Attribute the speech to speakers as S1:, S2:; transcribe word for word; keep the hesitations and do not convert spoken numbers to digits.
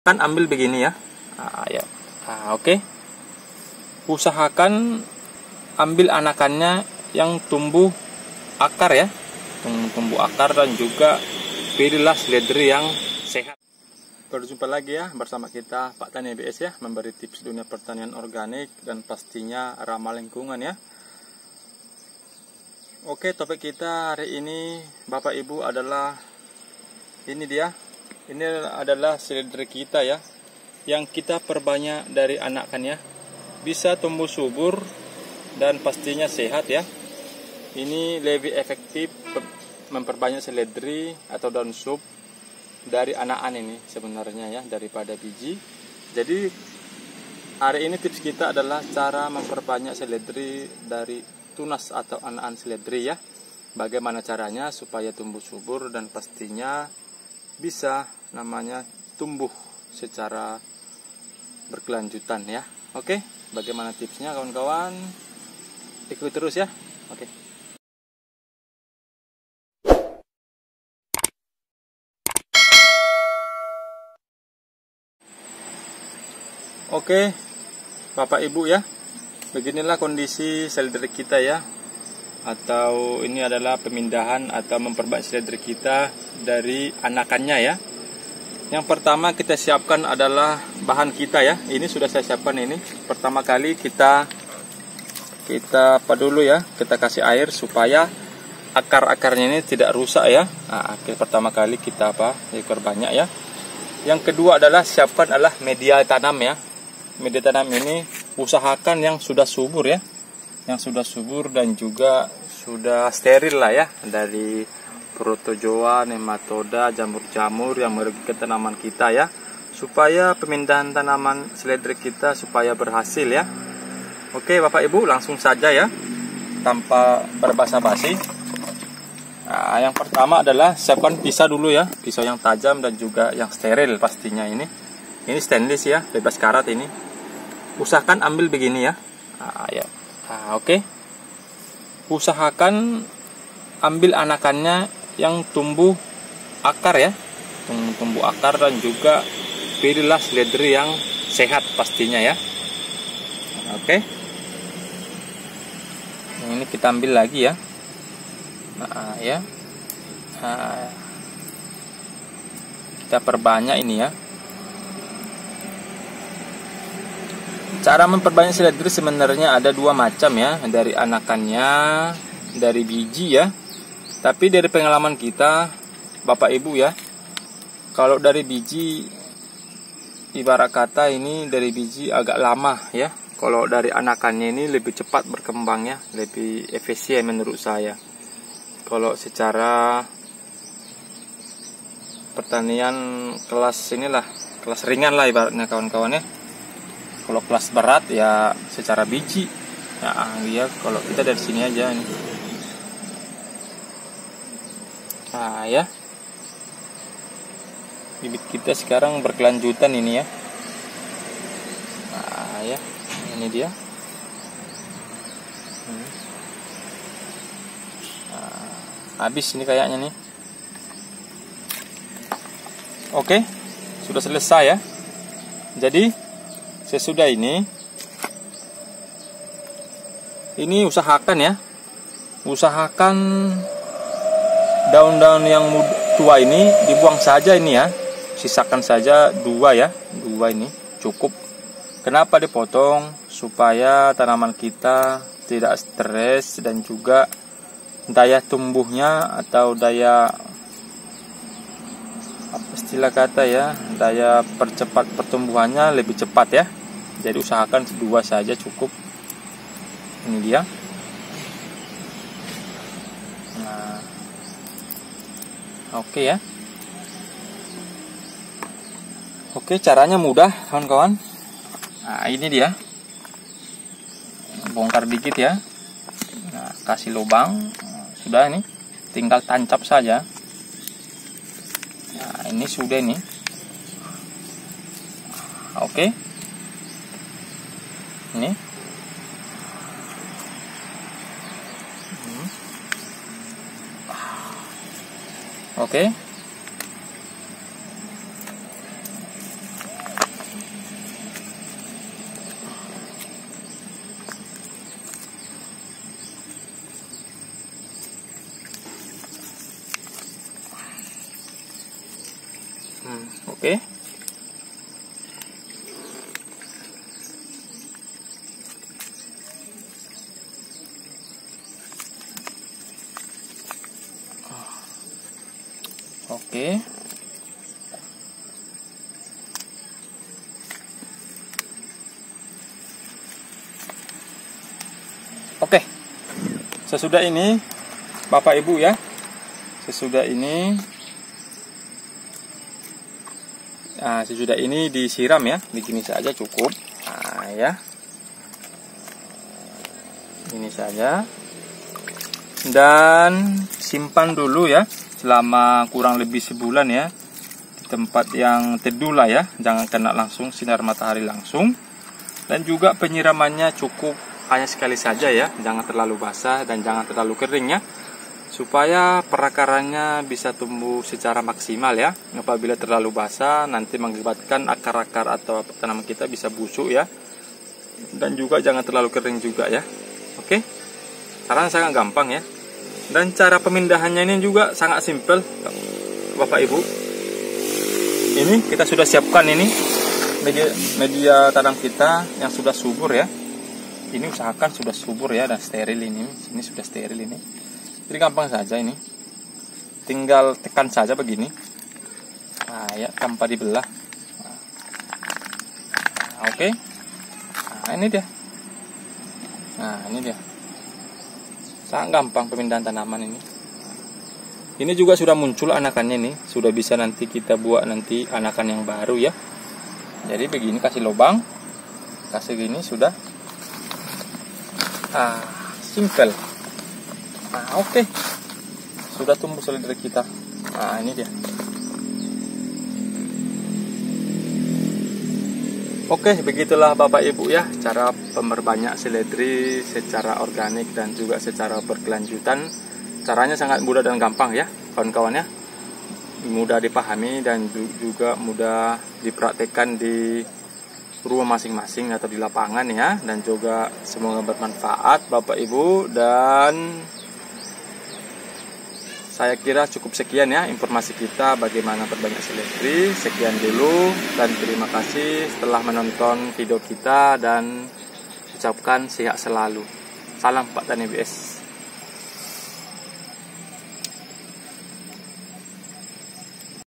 S1: Kan ambil begini ya. Nah, ya. Nah, oke. Okay. Usahakan ambil anakannya yang tumbuh akar ya. Tumbuh akar dan juga pilihlah seledri yang sehat. Berjumpa lagi ya bersama kita Pak Tani B S ya, memberi tips dunia pertanian organik dan pastinya ramah lingkungan ya. Oke, topik kita hari ini Bapak Ibu adalah ini dia. Ini adalah seledri kita ya, yang kita perbanyak dari anakannya, bisa tumbuh subur dan pastinya sehat ya. Ini lebih efektif memperbanyak seledri atau daun sup dari anakan ini sebenarnya ya, daripada biji. Jadi hari ini tips kita adalah cara memperbanyak seledri dari tunas atau anakan seledri ya. Bagaimana caranya supaya tumbuh subur dan pastinya bisa namanya tumbuh secara berkelanjutan ya. Oke, bagaimana tipsnya kawan-kawan? Ikuti terus ya. Oke. Oke, Bapak Ibu ya. Beginilah kondisi seledri kita ya. Atau ini adalah pemindahan atau memperbanyak seledri kita dari anakannya ya. Yang pertama kita siapkan adalah bahan kita ya. Ini sudah saya siapkan ini. Pertama kali kita kita apa dulu ya? Kita kasih air supaya akar-akarnya ini tidak rusak ya. Nah, pertama kali kita apa? Perbanyak ya. Yang kedua adalah siapkan adalah media tanam ya. Media tanam ini usahakan yang sudah subur ya. Yang sudah subur dan juga sudah steril lah ya, dari protozoa, nematoda, jamur-jamur yang merugikan tanaman kita ya, supaya pemindahan tanaman seledri kita supaya berhasil ya. Oke Bapak Ibu, langsung saja ya, tanpa berbasa-basi. Nah, yang pertama adalah siapkan pisau dulu ya, pisau yang tajam dan juga yang steril pastinya ini. Ini stainless ya, bebas karat ini. Usahakan ambil begini ya. Nah, ya. Nah, oke. Usahakan ambil anakannya yang tumbuh akar ya. Tumbuh akar dan juga pilihlah seledri yang sehat pastinya ya. Oke. Ini kita ambil lagi ya. Nah, ya. Nah, kita perbanyak ini ya. Cara memperbanyak seledri sebenarnya ada dua macam ya, dari anakannya, dari biji ya. Tapi dari pengalaman kita, Bapak Ibu ya, kalau dari biji, ibarat kata ini dari biji agak lama ya. Kalau dari anakannya ini lebih cepat berkembangnya, lebih efisien menurut saya. Kalau secara pertanian kelas inilah, kelas ringan lah ibaratnya kawan-kawan ya. Kalau kelas berat ya secara biji. Nah, ya kalau kita dari sini aja nih. Nah, ya. Bibit kita sekarang berkelanjutan ini ya. Nah, ya. Ini dia. Nah, habis ini kayaknya nih. Oke. Sudah selesai ya. Jadi sesudah ini, ini usahakan ya, usahakan daun-daun yang tua ini dibuang saja ini ya, sisakan saja dua ya, dua ini cukup. Kenapa dipotong? Supaya tanaman kita tidak stres dan juga daya tumbuhnya atau daya apa istilah kata ya, daya percepat pertumbuhannya lebih cepat ya. Jadi usahakan dua saja cukup. Ini dia. Nah, oke ya. Oke, caranya mudah kawan-kawan. Nah, ini dia. Bongkar dikit ya. Nah, kasih lubang. Sudah ini. Tinggal tancap saja. Nah, ini sudah nih. Oke. Ini. Oke. Oke. Oke. Sesudah ini Bapak Ibu ya. Sesudah ini Nah, sesudah ini disiram ya. Begini saja cukup. Nah, ya. Ini saja. Dan simpan dulu ya selama kurang lebih sebulan ya di tempat yang teduh lah ya, jangan kena langsung sinar matahari langsung. Dan juga penyiramannya cukup hanya sekali saja ya, jangan terlalu basah dan jangan terlalu kering ya, supaya perakarannya bisa tumbuh secara maksimal ya. Apabila terlalu basah nanti mengakibatkan akar-akar atau tanaman kita bisa busuk ya, dan juga jangan terlalu kering juga ya. Oke, caranya sangat gampang ya. Dan cara pemindahannya ini juga sangat simpel Bapak Ibu. Ini kita sudah siapkan ini media, media tanam kita yang sudah subur ya. Ini usahakan sudah subur ya dan steril ini. Ini sudah steril ini. Jadi gampang saja ini. Tinggal tekan saja begini. Nah ya, tanpa dibelah. Nah, oke. Nah ini dia. Nah ini dia. Sangat gampang pemindahan tanaman ini. Ini juga sudah muncul anakannya nih, sudah bisa nanti kita buat nanti anakan yang baru ya. Jadi begini, kasih lubang, kasih gini sudah. Ah, simple. Nah, oke. Okay. Sudah tumbuh seledri kita. Nah, ini dia. Oke, begitulah Bapak Ibu ya, cara memperbanyak seledri secara organik dan juga secara berkelanjutan. Caranya sangat mudah dan gampang ya, kawan-kawan ya. Mudah dipahami dan juga mudah dipraktekkan di rumah masing-masing atau di lapangan ya. Dan juga semoga bermanfaat Bapak Ibu. Dan saya kira cukup sekian ya informasi kita bagaimana perbanyak seledri. Sekian dulu dan terima kasih setelah menonton video kita dan ucapkan sehat selalu. Salam Pak Tani B S.